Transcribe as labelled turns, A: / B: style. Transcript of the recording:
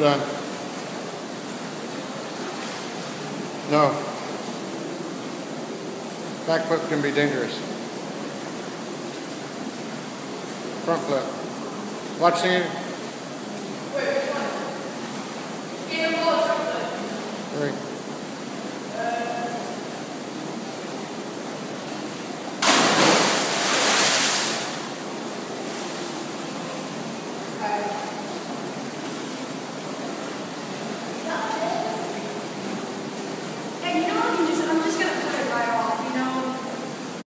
A: done. No. Back flip can be dangerous. Front flip. Watch the...
B: Wait, which one? Front flip.
A: 3.